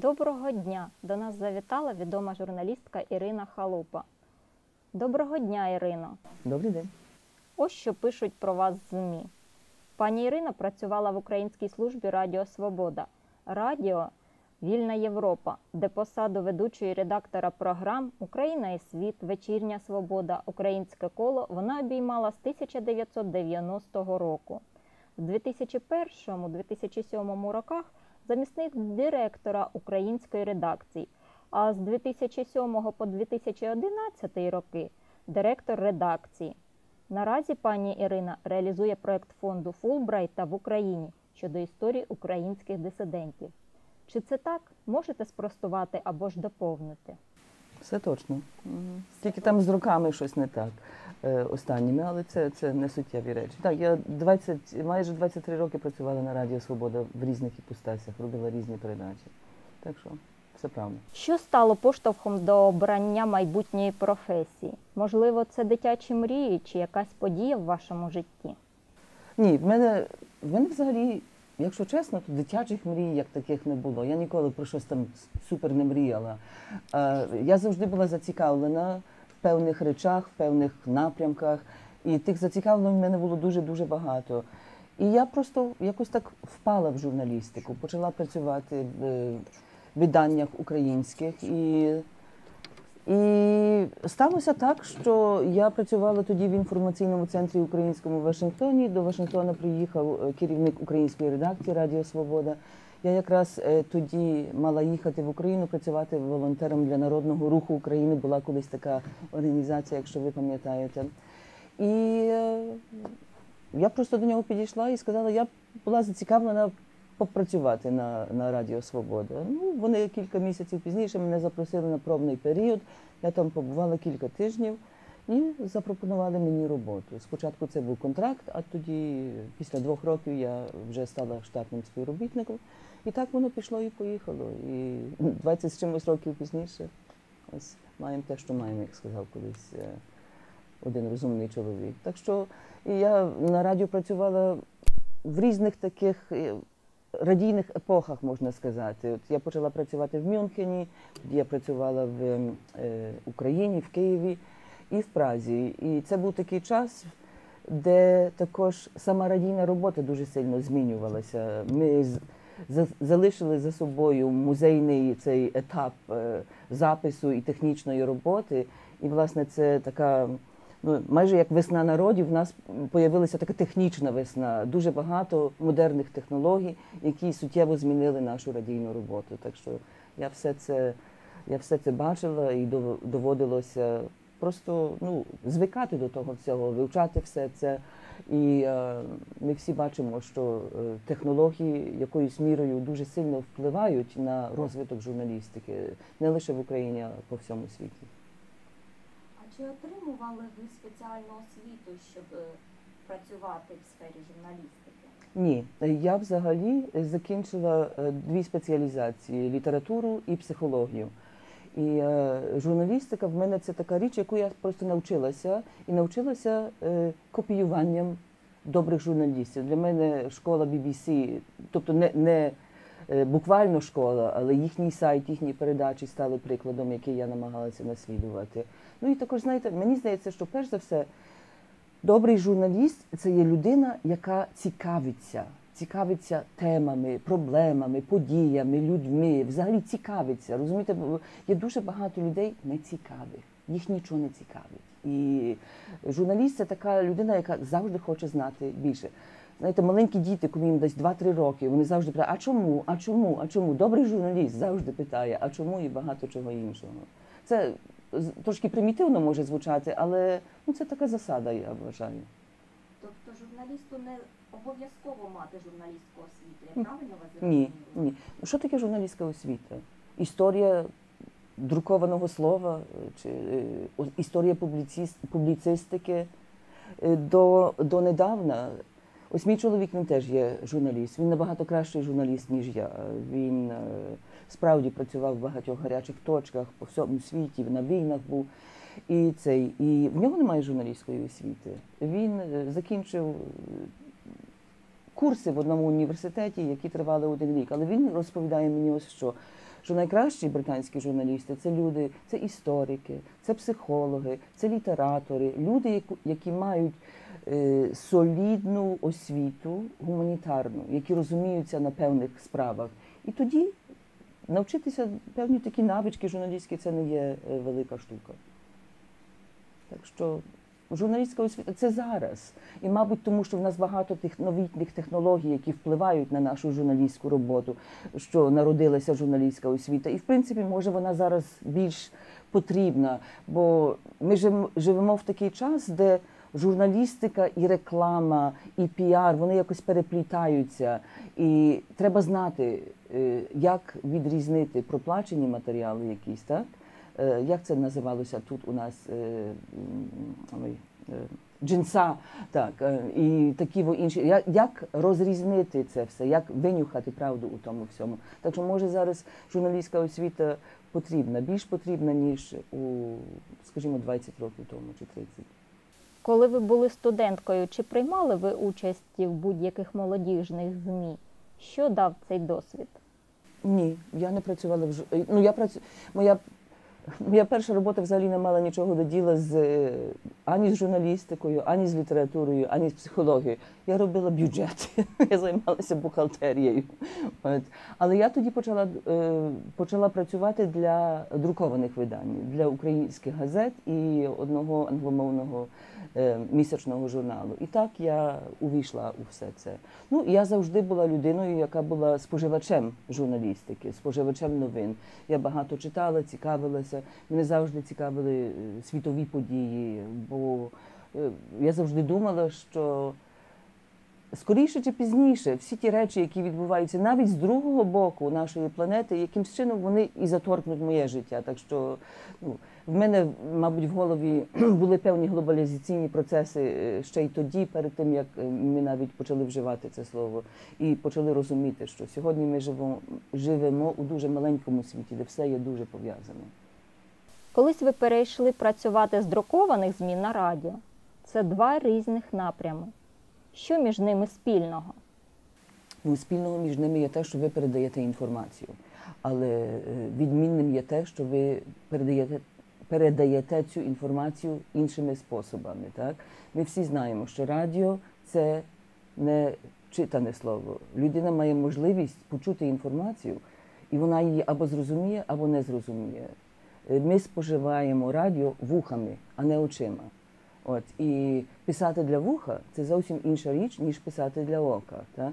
Доброго дня! До нас завітала відома журналістка Ірина Халупа. Доброго дня, Ірино! Добрий день. Ось що пишуть про вас ЗМІ. Пані Ірина працювала в українській службі Радіо Свобода, радіо «Вільна Європа», де посаду ведучої редактора програм «Україна і світ», «Вечірня Свобода», «Українське коло» вона обіймала з 1990 року. В 2001-2007 роках замісник директора української редакції, а з 2007 по 2011 роки директор редакції. Наразі пані Ірина реалізує проєкт фонду Фулбрайта в Україні щодо історії українських дисидентів. Чи це так? Можете спростувати або ж доповнити? Все точно. Тільки там з роками щось не так останніми, але це не суттєві речі. Так, я майже 23 роки працювала на Радіо Свобода в різних іпостасях, робила різні передачі. Так що, все правда. Що стало поштовхом до обрання майбутньої професії? Можливо, це дитячі мрії чи якась подія в вашому житті? Ні, в мене взагалі, якщо чесно, то дитячих мрій як таких не було. Я ніколи про щось там супер не мріяла. Я завжди була зацікавлена в певних речах, в певних напрямках. І тих зацікавлень в мене було дуже-дуже багато. І я просто якось так впала в журналістику, почала працювати в виданнях українських. І сталося так, що я працювала тоді в інформаційному центрі українському в Вашингтоні. До Вашингтона приїхав керівник української редакції Радіо Свобода. Я якраз тоді мала їхати в Україну, працювати волонтером для Народного руху України. Була колись така організація, якщо ви пам'ятаєте. І я просто до нього підійшла і сказала, я була зацікавлена попрацювати на Радіо Свобода. Ну, вони кілька місяців пізніше мене запросили на пробний період. Я там побувала кілька тижнів і запропонували мені роботу. Спочатку це був контракт, а тоді після 2 років я вже стала штатним співробітником. І так воно пішло і поїхало. І 20 з чимось років пізніше ось маємо те, що маємо, як сказав колись один розумний чоловік. Так що я на радіо працювала в різних таких радійних епохах, можна сказати. От я почала працювати в Мюнхені, я працювала в Україні, в Києві і в Празі. І це був такий час, де також сама радійна робота дуже сильно змінювалася. Ми залишили за собою музейний цей етап запису і технічної роботи. І, власне, це така, ну, майже як весна народів, в нас з'явилася така технічна весна. Дуже багато модерних технологій, які суттєво змінили нашу радійну роботу. Так що я все це бачила і доводилося просто звикати до того всього, вивчати все це. І ми всі бачимо, що технології якоюсь мірою дуже сильно впливають на розвиток журналістики, не лише в Україні, а по всьому світі. Чи отримували ви спеціальну освіту, щоб працювати в сфері журналістики? Ні. Я взагалі закінчила 2 спеціалізації – літературу і психологію. І журналістика в мене – це така річ, яку я просто навчилася. І навчилася копіюванням добрих журналістів. Для мене школа BBC, тобто не буквально школа, але їхній сайт, їхні передачі стали прикладом, який я намагалася наслідувати. Ну і також, знаєте, мені здається, що перш за все, добрий журналіст – це є людина, яка цікавиться темами, проблемами, подіями, людьми, взагалі цікавиться. Розумієте, є дуже багато людей нецікавих, їх нічого не цікавить. І журналіст – це така людина, яка завжди хоче знати більше. Знаєте, маленькі діти, коли їм десь 2-3 роки, вони завжди питають, а чому, а чому, а чому? Добрий журналіст завжди питає, а чому і багато чого іншого. Це трошки примітивно може звучати, але це така засада, я вважаю. Тобто журналісту не обов'язково мати журналістську освіту, я правильно вас зрозуміла? Ні. Що таке журналістська освіта? Історія друкованого слова, чи історія публіцистики. Донедавна, ось мій чоловік, він теж є журналіст, він набагато кращий журналіст, ніж я. Він справді працював в багатьох гарячих точках по всьому світі, на війнах був. І в нього немає журналістської освіти. Він закінчив курси в одному університеті, які тривали 1 рік. Але він розповідає мені ось що що найкращі британські журналісти – це люди, це історики, це психологи, це літератори, люди, які мають солідну освіту гуманітарну, які розуміються на певних справах. І тоді навчитися певні такі навички журналістські – це не є велика штука. Так що журналістська освіта – це зараз. І, мабуть, тому що в нас багато тих новітніх технологій, які впливають на нашу журналістську роботу, що народилася журналістська освіта. І, в принципі, може, вона зараз більш потрібна, бо ми живемо в такий час, де журналістика і реклама, і піар, вони якось переплітаються. І треба знати, як відрізнити проплачені матеріали якісь, так? Як це називалося тут у нас? Джинса, так, і такі інші. Як розрізнити це все, як винюхати правду у тому всьому. Так що, може, зараз журналістська освіта потрібна, більш потрібна, ніж у, скажімо, 20 років тому чи 30. Коли ви були студенткою, чи приймали ви участь в будь-яких молодіжних ЗМІ? Що дав цей досвід? Ні, я не працювала в Моя перша робота взагалі не мала нічого до діла ані з журналістикою, ані з літературою, ані з психологією. Я робила бюджет, я займалася бухгалтерією. Але я тоді почала працювати для друкованих видань, для українських газет і одного англомовного місячного журналу. І так я увійшла у все це. Ну, я завжди була людиною, яка була споживачем журналістики, споживачем новин. Я багато читала, цікавилася. Мене завжди цікавили світові події, бо я завжди думала, що скоріше чи пізніше всі ті речі, які відбуваються навіть з другого боку нашої планети, якимсь чином вони і заторкнуть моє життя. Так що в мене, мабуть, в голові були певні глобалізаційні процеси ще й тоді, перед тим, як ми навіть почали вживати це слово, і почали розуміти, що сьогодні ми живемо у дуже маленькому світі, де все є дуже пов'язане. Колись ви перейшли працювати з друкованих ЗМІ на радіо. Це два різних напрями. Що між ними спільного? Спільного між ними є те, що ви передаєте інформацію. Але відмінним є те, що ви передаєте цю інформацію іншими способами. Так? Ми всі знаємо, що радіо – це не читане слово. Людина має можливість почути інформацію, і вона її або зрозуміє, або не зрозуміє. Ми споживаємо радіо вухами, а не очима. І писати для вуха – це зовсім інша річ, ніж писати для ока. Так?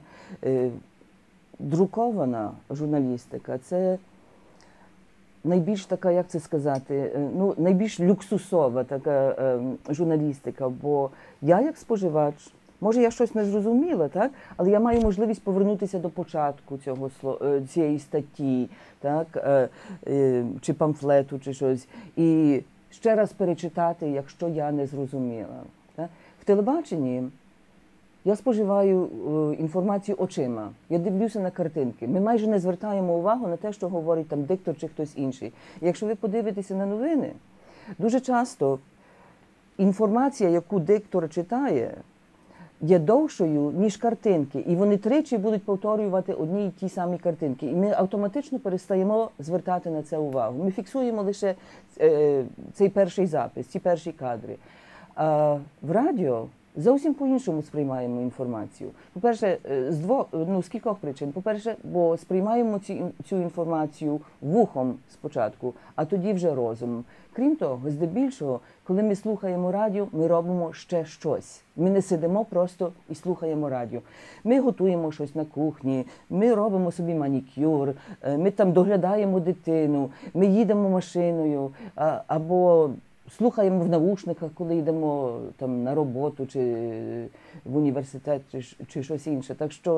Друкована журналістика – це найбільш така, як це сказати, найбільш люксусова така журналістика, бо я як споживач, може я щось не зрозуміла, так? Але я маю можливість повернутися до початку цієї статті, так? Чи памфлету, чи щось, і ще раз перечитати, якщо я не зрозуміла. Так? В телебаченні я споживаю інформацію очима, я дивлюся на картинки. Ми майже не звертаємо увагу на те, що говорить там диктор чи хтось інший. І якщо ви подивитеся на новини, дуже часто інформація, яку диктор читає, є довшою, ніж картинки. І вони тричі будуть повторювати одні й ті самі картинки. І ми автоматично перестаємо звертати на це увагу. Ми фіксуємо лише цей перший запис, ці перші кадри. А в радіо зовсім по-іншому сприймаємо інформацію. По-перше, з кількох причин. По-перше, бо сприймаємо цю інформацію вухом спочатку, а тоді вже розумом. Крім того, здебільшого, коли ми слухаємо радіо, ми робимо ще щось. Ми не сидимо просто і слухаємо радіо. Ми готуємо щось на кухні, ми робимо собі манікюр, ми там доглядаємо дитину, ми їдемо машиною, або слухаємо в навушниках, коли йдемо там на роботу, чи в університет, чи щось інше. Так що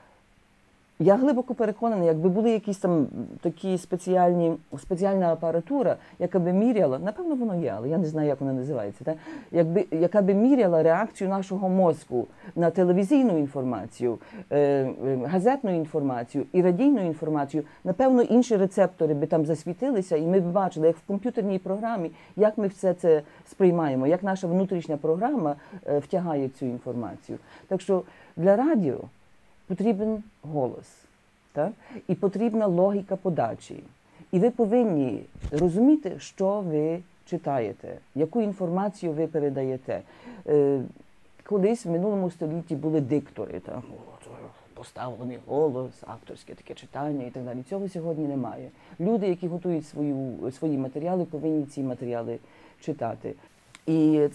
я глибоко переконана, якби були якісь там такі спеціальна апаратура, яка би міряла, напевно воно є, але я не знаю, як вона називається, так? Яка би міряла реакцію нашого мозку на телевізійну інформацію, газетну інформацію і радійну інформацію, напевно, інші рецептори би там засвітилися, і ми б бачили, як в комп'ютерній програмі, як ми все це сприймаємо, як наша внутрішня програма втягає цю інформацію. Так що для радіо потрібен голос, так? І потрібна логіка подачі. І ви повинні розуміти, що ви читаєте, яку інформацію ви передаєте. Колись в минулому столітті були диктори, так, поставлений голос, акторське таке читання і так далі. Цього сьогодні немає. Люди, які готують свої матеріали, повинні ці матеріали читати. І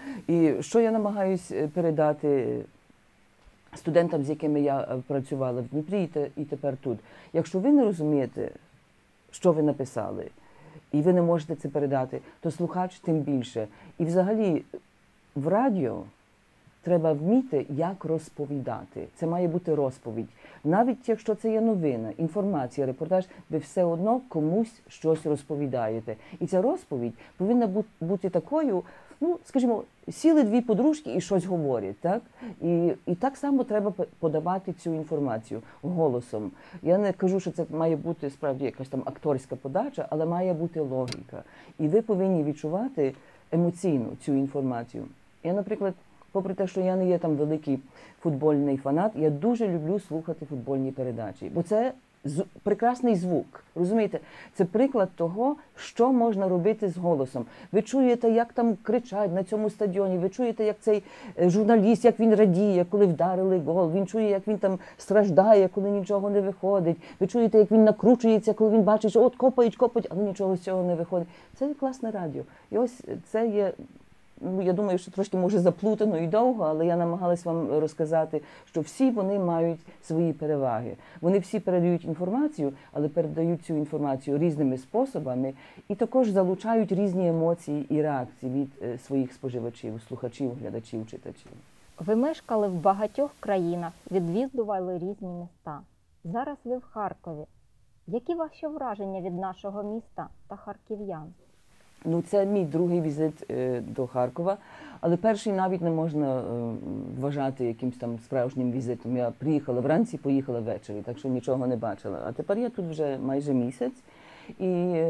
що я намагаюся передати студентам, з якими я працювала в Дніпрі і тепер тут. Якщо ви не розумієте, що ви написали, і ви не можете це передати, то слухач тим більше. І взагалі в радіо треба вміти, як розповідати. Це має бути розповідь. Навіть якщо це є новина, інформація, репортаж, ви все одно комусь щось розповідаєте. І ця розповідь повинна бути такою, ну, скажімо, сіли дві подружки і щось говорять, так? І так само треба подавати цю інформацію голосом. Я не кажу, що це має бути справді якась там акторська подача, але має бути логіка. І ви повинні відчувати емоційно цю інформацію. Я, наприклад, попри те, що я не є там великий футбольний фанат, я дуже люблю слухати футбольні передачі, бо це прекрасний звук, розумієте? Це приклад того, що можна робити з голосом. Ви чуєте, як там кричать на цьому стадіоні, ви чуєте, як цей журналіст, як він радіє, коли вдарили гол, він чує, як він там страждає, коли нічого не виходить, ви чуєте, як він накручується, коли він бачить, що от копають, але нічого з цього не виходить. Це є класне радіо. І ось це є... Ну, я думаю, що трошки, може, заплутано і довго, але я намагалась вам розказати, що всі вони мають свої переваги. Вони всі передають інформацію, але передають цю інформацію різними способами і також залучають різні емоції і реакції від своїх споживачів, слухачів, глядачів, читачів. Ви мешкали в багатьох країнах, відвідували різні міста. Зараз ви в Харкові. Які ваші враження від нашого міста та харків'ян? Ну, це мій другий візит до Харкова, але перший навіть не можна вважати якимось там справжнім візитом. Я приїхала вранці, поїхала ввечері, так що нічого не бачила. А тепер я тут вже майже місяць, і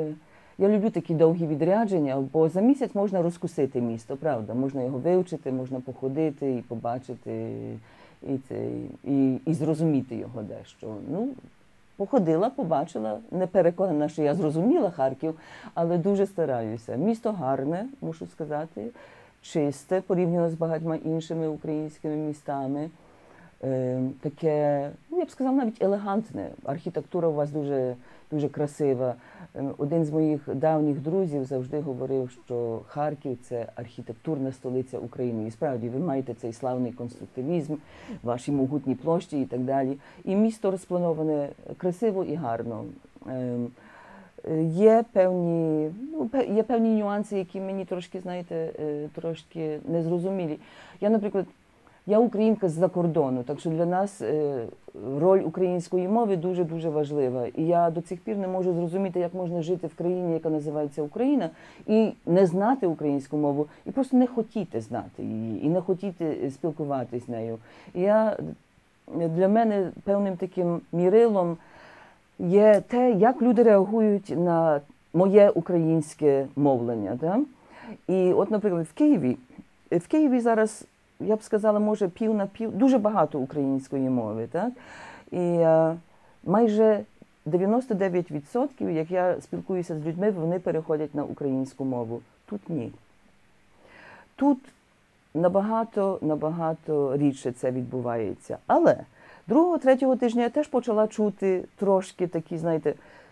я люблю такі довгі відрядження, бо за місяць можна розкусити місто, правда? Можна його вивчити, можна походити і побачити, і зрозуміти його дещо. Ну, походила, побачила, не переконана, що я зрозуміла Харків, але дуже стараюся. Місто гарне, мушу сказати, чисте, порівняно з багатьма іншими українськими містами. Таке, ну, я б сказала, навіть елегантне. Архітектура у вас дуже, дуже красива. Один з моїх давніх друзів завжди говорив, що Харків – це архітектурна столиця України. І справді, ви маєте цей славний конструктивізм, ваші могутні площі і так далі. І місто розплановане красиво і гарно. Є певні нюанси, які мені трошки, знаєте, трошки незрозумілі. Я українка з-за кордону, так що для нас роль української мови дуже-дуже важлива. І я до цих пір не можу зрозуміти, як можна жити в країні, яка називається Україна, і не знати українську мову, і просто не хотіти знати її, і не хотіти спілкуватися з нею. Для мене певним таким мірилом є те, як люди реагують на моє українське мовлення. Да? І от, наприклад, в Києві зараз, я б сказала, може, пів на пів, дуже багато української мови, так? І майже 99%, як я спілкуюся з людьми, вони переходять на українську мову. Тут ні. Тут набагато рідше це відбувається. Але другого-третього тижня я теж почала чути трошки такі, знаєте,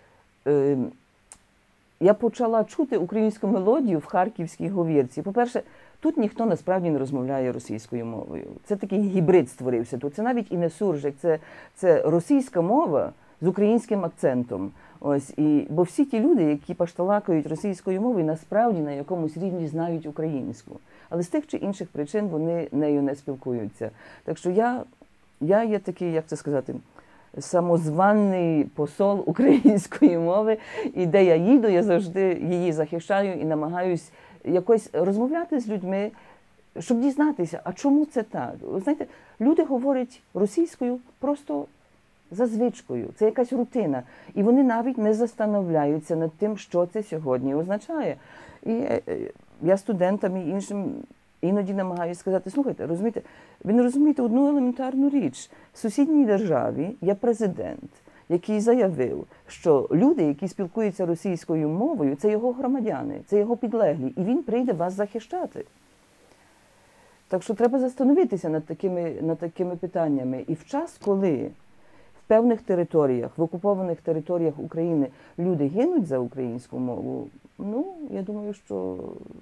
я почала чути українську мелодію в харківській говірці. По-перше, тут ніхто насправді не розмовляє російською мовою. Це такий гібрид створився тут. Це навіть і не суржик, це російська мова з українським акцентом. Бо всі ті люди, які пашталакають російською мовою, насправді на якомусь рівні знають українську. Але з тих чи інших причин вони нею не спілкуються. Так що я є такий, як це сказати, самозваний посол української мови. І де я їду, я завжди її захищаю і намагаюсь якось розмовляти з людьми, щоб дізнатися, а чому це так? Ви знаєте, люди говорять російською просто за звичкою, це якась рутина. І вони навіть не застановляються над тим, що це сьогодні означає. І я студентам і іншим іноді намагаюся сказати, слухайте, розумієте, ви не розумієте одну елементарну річ. В сусідній державі є президент, який заявив, що люди, які спілкуються російською мовою, це його громадяни, це його підлеглі, і він прийде вас захищати. Так що треба застановитися над такими питаннями. І в час, коли в певних територіях, в окупованих територіях України люди гинуть за українську мову, ну, я думаю, що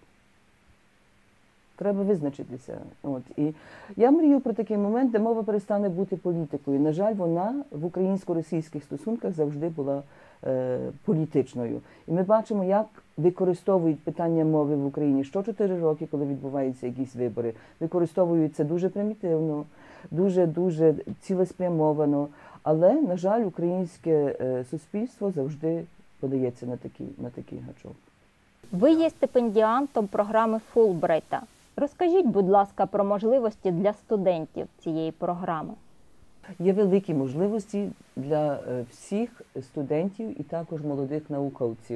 треба визначитися. От. І я мрію про такий момент, де мова перестане бути політикою. На жаль, вона в українсько-російських стосунках завжди була політичною. І ми бачимо, як використовують питання мови в Україні щочотири роки, коли відбуваються якісь вибори. Використовують це дуже примітивно, дуже цілеспрямовано. Але, на жаль, українське суспільство завжди подається на такий гачок. Ви є стипендіантом програми Фулбрайта. Розкажіть, будь ласка, про можливості для студентів цієї програми. Є великі можливості для всіх студентів і також молодих науковців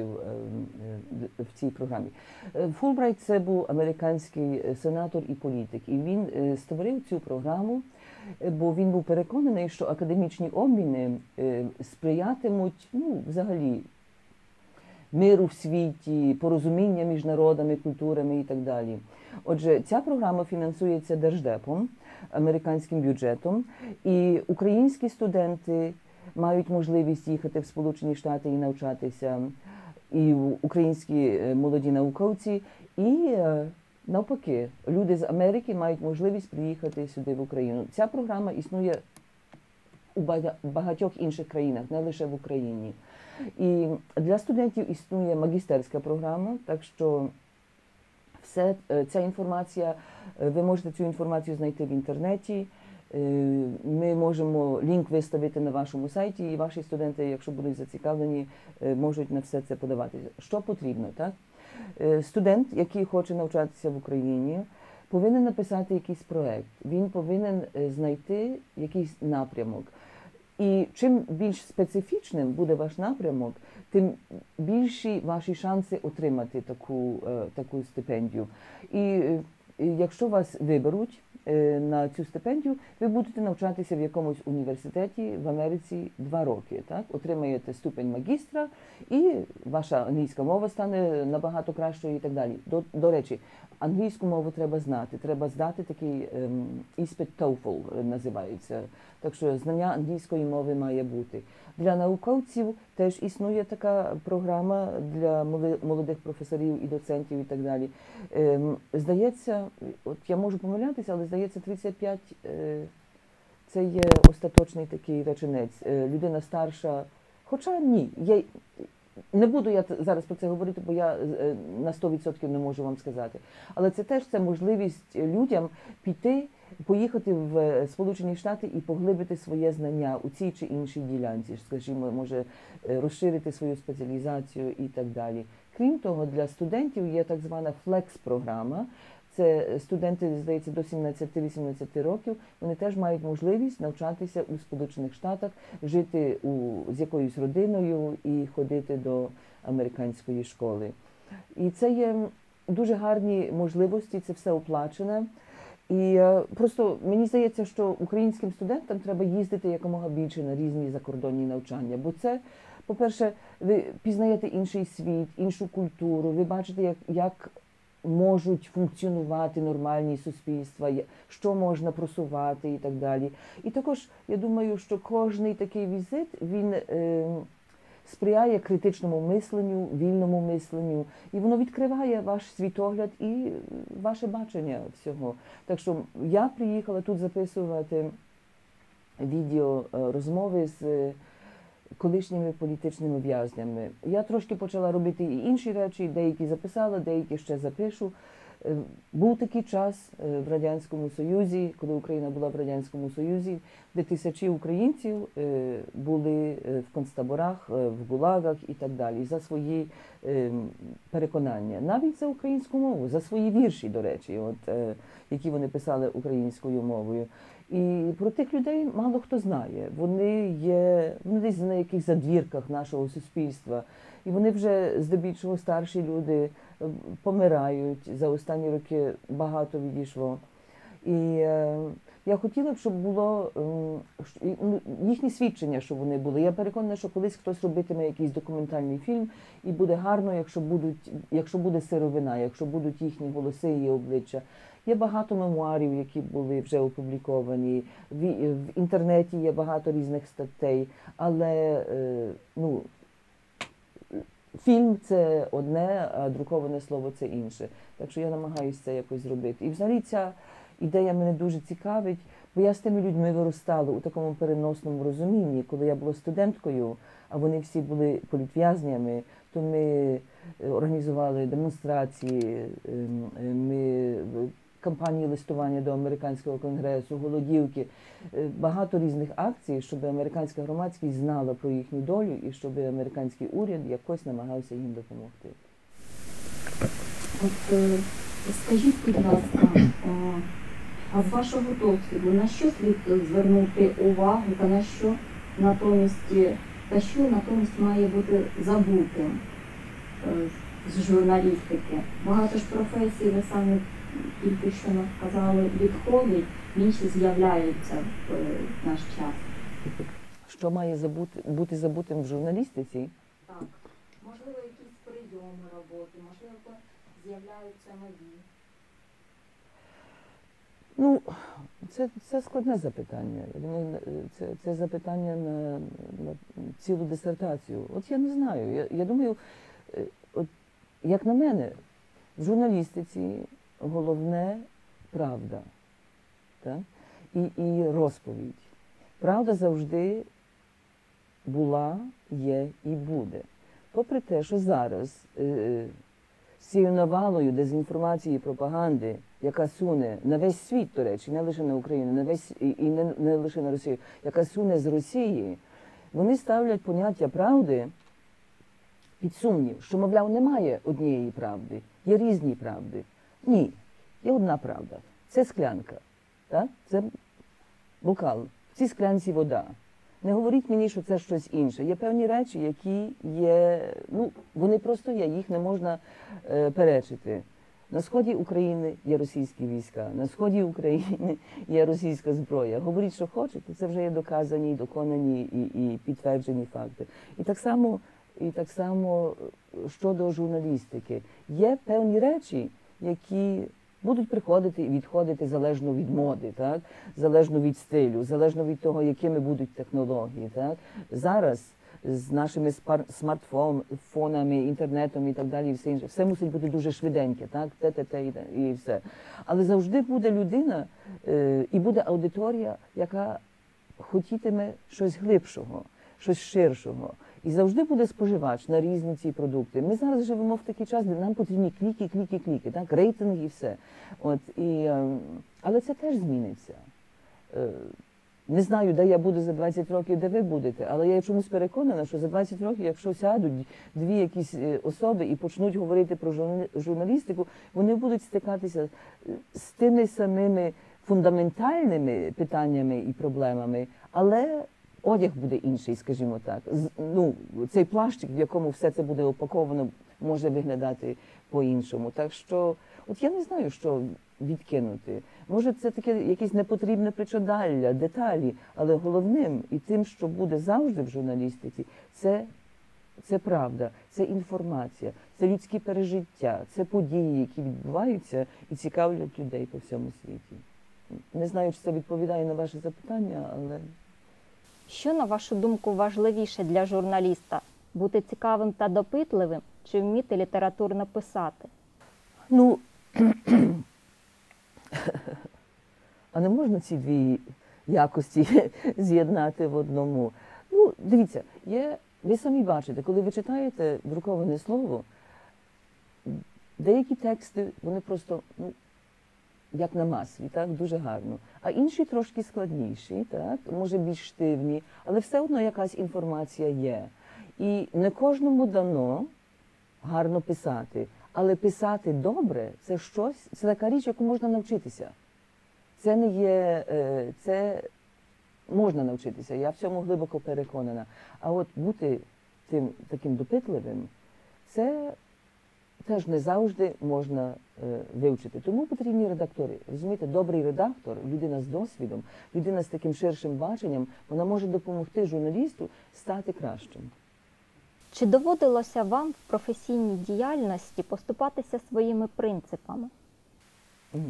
в цій програмі. Фулбрайт – це був американський сенатор і політик. І він створив цю програму, бо він був переконаний, що академічні обміни сприятимуть, ну, взагалі, миру в світі, порозуміння між народами, культурами і так далі. Отже, ця програма фінансується Держдепом, американським бюджетом, і українські студенти мають можливість їхати в Сполучені Штати і навчатися, і українські молоді науковці, і навпаки, люди з Америки мають можливість приїхати сюди в Україну. Ця програма існує у багатьох інших країнах, не лише в Україні. І для студентів існує магістерська програма, так що ця інформація, ви можете цю інформацію знайти в інтернеті. Ми можемо лінк виставити на вашому сайті, і ваші студенти, якщо будуть зацікавлені, можуть на все це подаватися. Що потрібно, так? Студент, який хоче навчатися в Україні, повинен написати якийсь проєкт. Він повинен знайти якийсь напрямок. І чим більш специфічним буде ваш напрямок, тим більші ваші шанси отримати таку стипендію. І якщо вас виберуть на цю стипендію, ви будете навчатися в якомусь університеті в Америці 2 роки. Так? Отримаєте ступень магістра, і ваша англійська мова стане набагато кращою і так далі. До речі, англійську мову треба знати. Треба здати такий іспит TOEFL називається. Так що знання англійської мови має бути. Для науковців теж існує така програма для молодих професорів і доцентів і так далі. Здається, от я можу помилятися, але здається 35 це є остаточний такий реченець. Людина старша, хоча ні, не буду я зараз про це говорити, бо я на 100% не можу вам сказати. Але це теж можливість людям поїхати в Сполучені Штати і поглибити своє знання у цій чи іншій ділянці, скажімо, може розширити свою спеціалізацію і так далі. Крім того, для студентів є так звана флекс-програма. Це студенти, здається, до 17-18 років, вони теж мають можливість навчатися у Сполучених Штатах, жити з якоюсь родиною і ходити до американської школи. І це є дуже гарні можливості, це все оплачене. І просто мені здається, що українським студентам треба їздити якомога більше на різні закордонні навчання, бо це, по-перше, ви пізнаєте інший світ, іншу культуру, ви бачите, як можуть функціонувати нормальні суспільства, що можна просувати і так далі. І також, я думаю, що кожний такий візит, він сприяє критичному мисленню, вільному мисленню, і воно відкриває ваш світогляд і ваше бачення всього. Так що я приїхала тут записувати відео розмови з колишніми політичними в'язнями. Я трошки почала робити і інші речі, деякі записала, деякі ще запишу. Був такий час в Радянському Союзі, коли Україна була в Радянському Союзі, де тисячі українців були в концтаборах, в гулагах і так далі, за свої переконання. Навіть за українську мову, за свої вірші, до речі, які вони писали українською мовою. І про тих людей мало хто знає. Вони десь на якихось задвірках нашого суспільства. І вони вже здебільшого старші люди помирають. За останні роки багато відійшло. І Я хотіла б, щоб було їхні свідчення, щоб вони були. Я переконана, що колись хтось робитиме якийсь документальний фільм, і буде гарно, якщо буде сировина, якщо будуть їхні голоси і обличчя. Є багато мемуарів, які були вже опубліковані, в інтернеті є багато різних статей, але фільм – це одне, а друковане слово – це інше. Так що я намагаюся це якось зробити. І взагалі ця ідея мене дуже цікавить, бо я з тими людьми виростала у такому переносному розумінні. Коли я була студенткою, а вони всі були політв'язнями, то ми організували демонстрації, ми кампанії листування до американського конгресу, голодівки, багато різних акцій, щоб американська громадськість знала про їхню долю і щоб американський уряд якось намагався їм допомогти. От скажіть, будь ласка, а з вашого досвіду, на що слід звернути увагу та що натомість має бути забутим з журналістики? Багато ж професій, ви самі тільки що нам сказали, відходять, інші з'являються в наш час. Що має бути забутим в журналістиці? Так. Можливо, якісь прийоми роботи, можливо, з'являються нові. Ну, це складне запитання. Я думаю, це запитання на цілу дисертацію. От я не знаю. Я думаю, от, як на мене, в журналістиці головне правда, так? І розповідь. Правда завжди була, є і буде. Попри те, що зараз з цією навалою дезінформації і пропаганди, яка суне на весь світ, до речі, не лише на Україну, не лише на Росію, яка суне з Росії, вони ставлять поняття правди під сумнів, що, мовляв, немає однієї правди, є різні правди. Ні, є одна правда. Це склянка, так? Це бокал, в цій склянці вода. Не говоріть мені, що це щось інше. Є певні речі, які є, вони просто є, їх не можна перечити. На сході України є російські війська, на сході України є російська зброя. Говоріть, що хочете, це вже є доказані, доконані і підтверджені факти. І так само щодо журналістики. Є певні речі, які будуть приходити і відходити залежно від моди, так? Залежно від стилю, залежно від того, якими будуть технології. Так? Зараз з нашими смартфонами, інтернетом і так далі, і все інше, все мусить бути дуже швиденьке, так? І все. Але завжди буде людина і буде аудиторія, яка хотітиме щось глибшого, щось ширшого. І завжди буде споживач на різні ці продукти. Ми зараз живемо в такий час, де нам потрібні кліки, так? Рейтинги і все. Але це теж зміниться. Не знаю, де я буду за 20 років, де ви будете, але я чомусь переконана, що за 20 років, якщо сядуть дві якісь особи і почнуть говорити про журналістику, вони будуть стикатися з тими самими фундаментальними питаннями і проблемами, але одяг буде інший, скажімо так. Цей плащик, в якому все це буде упаковано, може виглядати по-іншому. Так що, от я не знаю, що відкинути. Може, це таке якесь непотрібне причандалля, деталі, але головним і тим, що буде завжди в журналістиці, це правда, це інформація, це людські пережиття, це події, які відбуваються і цікавлять людей по всьому світі. Не знаю, чи це відповідає на ваше запитання, але... Що, на вашу думку, важливіше для журналіста – бути цікавим та допитливим чи вміти літературно писати? А не можна ці дві якості з'єднати в одному? Дивіться, ви самі бачите, коли ви читаєте друковане слово, деякі тексти, вони просто, як на маслі, так, дуже гарно. А інші трошки складніші, так, може більш штивні, але все одно якась інформація є. І не кожному дано гарно писати, але писати добре – це щось, це така річ, яку можна навчитися. Це не є, це можна навчитися, я в цьому глибоко переконана. А от бути таким допитливим – це теж не завжди можна вивчити. Тому потрібні редактори. Розумієте, добрий редактор, людина з досвідом, людина з таким ширшим баченням, вона може допомогти журналісту стати кращим. Чи доводилося вам в професійній діяльності поступатися своїми принципами? Ні.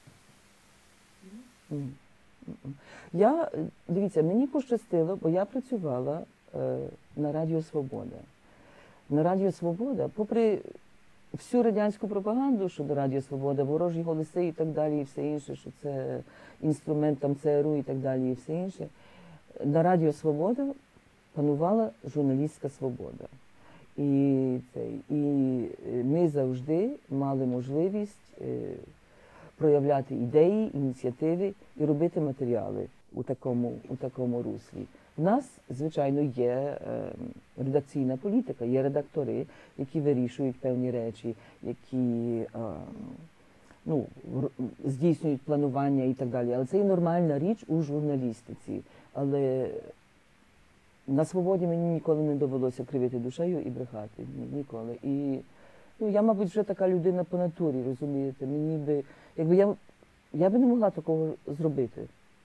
Ні. Дивіться, мені пощастило, бо я працювала на Радіо Свобода. На Радіо Свобода, попри всю радянську пропаганду щодо Радіо Свобода, ворожі голоси і так далі, і все інше, що це інструмент там ЦРУ і так далі, і все інше, на Радіо Свобода панувала журналістська свобода. І ми завжди мали можливість проявляти ідеї, ініціативи і робити матеріали у такому руслі. У нас, звичайно, є редакційна політика, є редактори, які вирішують певні речі, які здійснюють планування і так далі. Але це і нормальна річ у журналістиці. Але на свободі мені ніколи не довелося кривити душею і брехати. Ніколи. І я, мабуть, вже така людина по натурі, розумієте. Я би не могла такого зробити.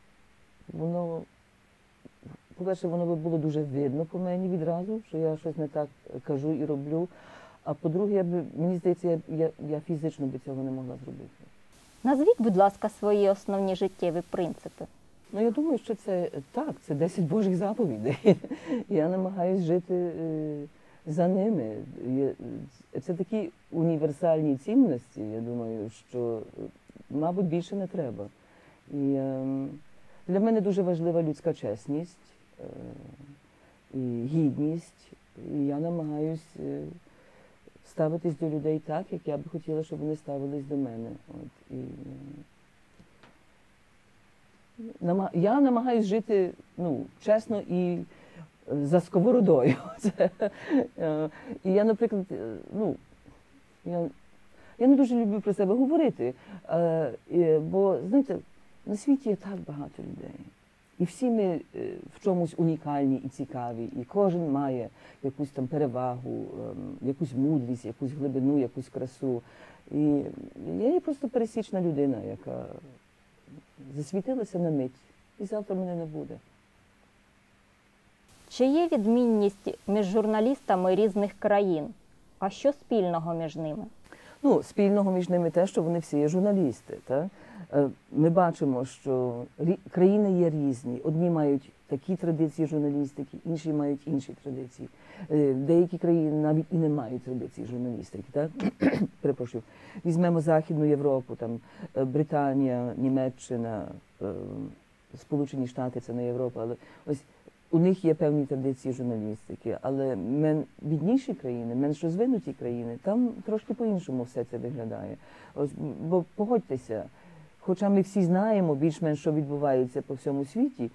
По-перше, воно би було дуже видно по мені відразу, що я щось не так кажу і роблю. А по-друге, мені здається, я фізично би цього не могла зробити. Назвіть, будь ласка, свої основні життєві принципи. Я думаю, що це 10 Божих заповідей. Я намагаюся жити за ними. Це такі універсальні цінності, я думаю, що, мабуть, більше не треба. І для мене дуже важлива людська чесність і гідність. І я намагаюсь ставитись до людей так, як я би хотіла, щоб вони ставились до мене. Я намагаюсь жити чесно і за сковородою. І я, наприклад, я не дуже люблю про себе говорити, бо, знаєте, на світі є так багато людей. І всі ми в чомусь унікальні і цікаві, і кожен має якусь там перевагу, якусь мудрість, якусь глибину, якусь красу. І я є просто пересічна людина, яка засвітилася на мить, і завтра мене не буде. Чи є відмінність між журналістами різних країн? А що спільного між ними? Спільного між ними те, що вони всі є журналісти. Так? Ми бачимо, що країни є різні. Одні мають такі традиції журналістики, інші мають інші традиції. Деякі країни навіть і не мають традиції журналістики. Так? Перепрошую. Візьмемо Західну Європу, там Британія, Німеччина, Сполучені Штати – це не Європа, але ось у них є певні традиції журналістики, але бідніші країни, менш розвинуті країни, там трошки по-іншому все це виглядає. Бо погодьтеся, хоча ми всі знаємо більш-менш, що відбувається по всьому світі,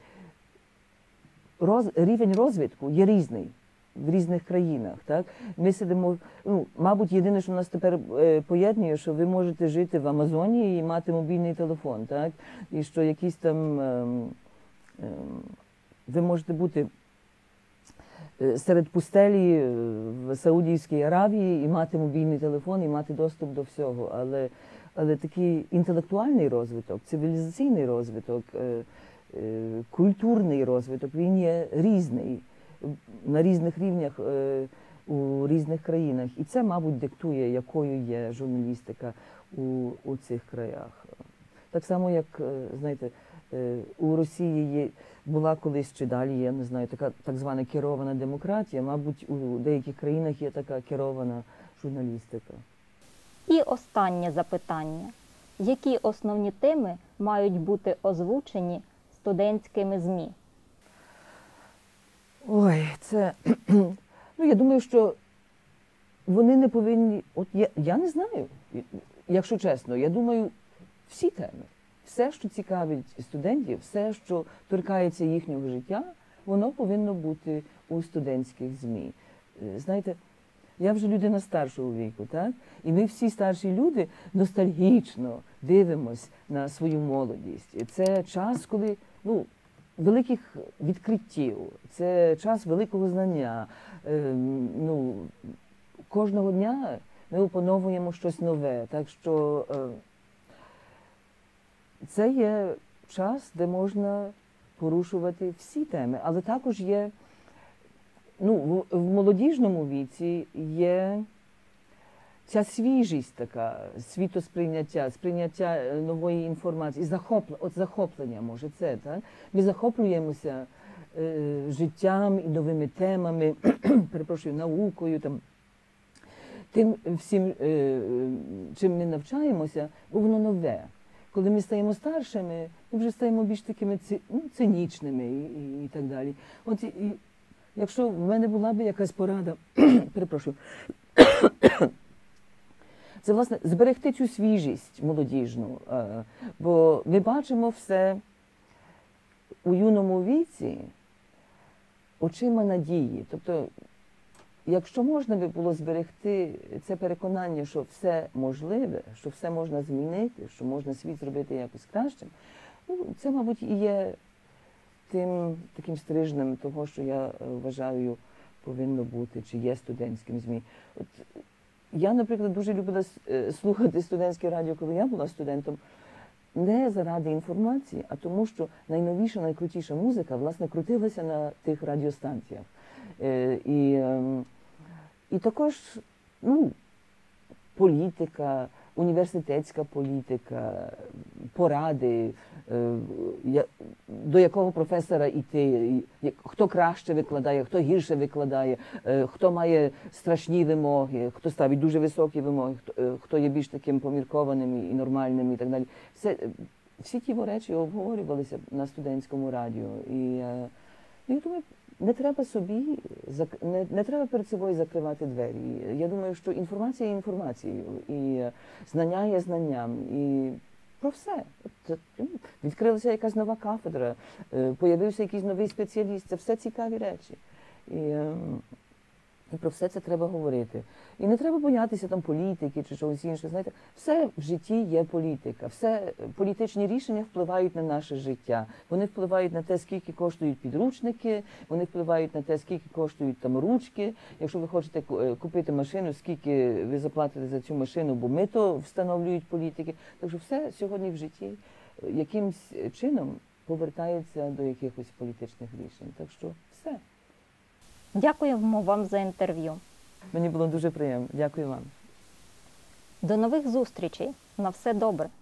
рівень розвитку є різний в різних країнах. Так? Ми сидимо, мабуть, єдине, що нас тепер поєднує, що ви можете жити в Амазонії і мати мобільний телефон, так? І що якісь там ви можете бути серед пустелі в Саудівській Аравії і мати мобільний телефон, і мати доступ до всього. Але такий інтелектуальний розвиток, цивілізаційний розвиток, культурний розвиток, він є різний на різних рівнях у різних країнах. І це, мабуть, диктує, якою є журналістика у цих краях. Так само, як, знаєте, у Росії була колись чи далі, я не знаю, така так звана керована демократія, мабуть, у деяких країнах є така керована журналістика. І останнє запитання. Які основні теми мають бути озвучені студентськими ЗМІ? Я думаю, що вони не повинні, я не знаю, якщо чесно, я думаю, всі теми. Все, що цікавить студентів, все, що торкається їхнього життя, воно повинно бути у студентських ЗМІ. Знаєте, я вже людина старшого віку, так? І ми всі старші люди ностальгічно дивимось на свою молодість. Це час, коли, великих відкриттів, це час великого знання. Кожного дня ми опановуємо щось нове. Так що це є час, де можна порушувати всі теми, але також є, ну, в молодіжному віці є ця свіжість така, світосприйняття, сприйняття нової інформації, захоплення, може, це, так? Ми захоплюємося життям і новими темами, перепрошую, наукою, там, тим всім, чим ми навчаємося, бо воно нове. Коли ми стаємо старшими, ми вже стаємо більш такими цинічними і так далі. От, якщо в мене була б якась порада, перепрошую, це, власне, зберегти цю свіжість молодіжну, бо ми бачимо все у юному віці очима надії. Тобто, якщо можна би було зберегти це переконання, що все можливе, що все можна змінити, що можна світ зробити якось кращим, ну, це, мабуть, і є тим таким стрижнем того, що я вважаю повинно бути, чи є студентським ЗМІ. От, я, наприклад, дуже любила слухати студентське радіо, коли я була студентом, не заради інформації, а тому, що найновіша, найкрутіша музика, власне, крутилася на тих радіостанціях. І також, ну, політика, університетська політика, поради, до якого професора йти, хто краще викладає, хто гірше викладає, хто має страшні вимоги, хто ставить дуже високі вимоги, хто є більш таким поміркованим і нормальним і так далі. Всі ті речі обговорювалися на студентському радіо. І я думаю, не треба перед собою закривати двері. Я думаю, що інформація є інформацією, і знання є знанням, і про все. Відкрилася якась нова кафедра, появився якийсь новий спеціаліст, це все цікаві речі. І про все це треба говорити. І не треба боятися там політики чи чогось іншого. Знаєте, все в житті є політика. Все політичні рішення впливають на наше життя. Вони впливають на те, скільки коштують підручники, вони впливають на те, скільки коштують там ручки. Якщо ви хочете купити машину, скільки ви заплатите за цю машину, бо мито встановлюють політики. Так що все сьогодні в житті якимсь чином повертається до якихось політичних рішень. Так що все. Дякуємо вам за інтерв'ю. Мені було дуже приємно. Дякую вам. До нових зустрічей. На все добре.